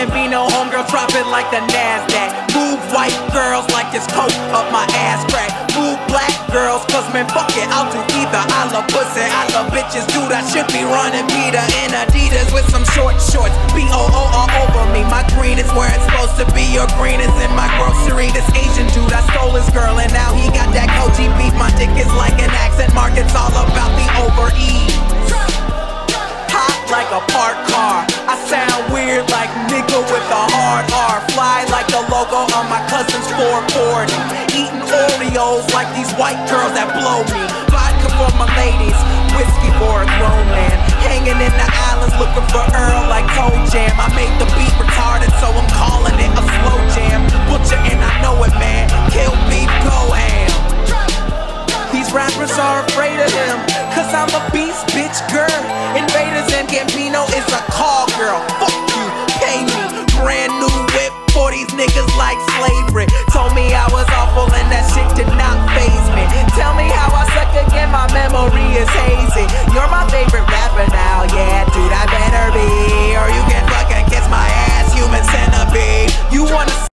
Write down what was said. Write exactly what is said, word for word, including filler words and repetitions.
can't be no homegirl, drop it like the NASDAQ. Move white girls like it's coke up my ass crack. Move black girls, cause man fuck it, I'll do either. I love pussy, I love bitches, dude, I should be running Peter in Adidas with some short shorts, B O O all over me. My green is where it's supposed to be, your green is in my grocery. This Asian dude, I stole his girl and now he got that Koji beef. My dick is like an accent mark, it's all about the over-ease. Hot like a parked car, I sound weird like nigga with a hard R. Fly like the logo on my cousin's four forty. Eating Oreos like these white girls that blow me. Vodka for my ladies, whiskey for a grown man. Hanging in the islands looking for Earl like Toe Jam. I make